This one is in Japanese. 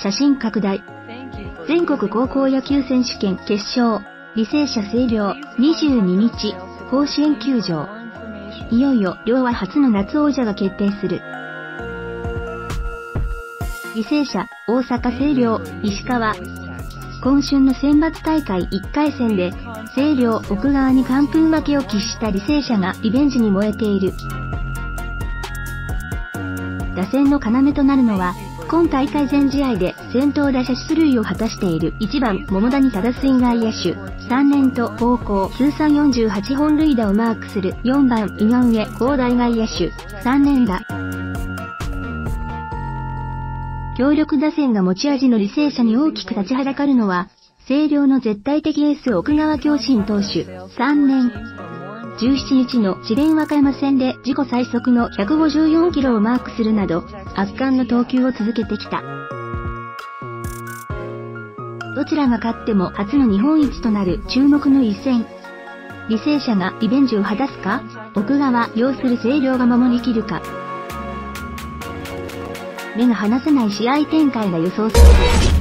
写真拡大。全国高校野球選手権決勝、履正社星稜、22日、甲子園球場。いよいよ両は初の夏王者が決定する。履正社、大阪星稜、石川。今春の選抜大会1回戦で、星稜奥川に完封負けを喫した履正社がリベンジに燃えている。打線の要となるのは、今大会全試合で先頭打者出塁を果たしている1番桃谷忠水外野手、3年と高校通算48本塁打をマークする4番井上広大外野手、3年だ。強力打線が持ち味の履正社に大きく立ちはだかるのは、星稜の絶対的エース奥川恭伸投手、3年。17日の智弁和歌山戦で自己最速の154キロをマークするなど、圧巻の投球を続けてきた。どちらが勝っても初の日本一となる注目の一戦。履正社がリベンジを果たすか、奥川擁する星稜が守りきるか。目が離せない試合展開が予想される。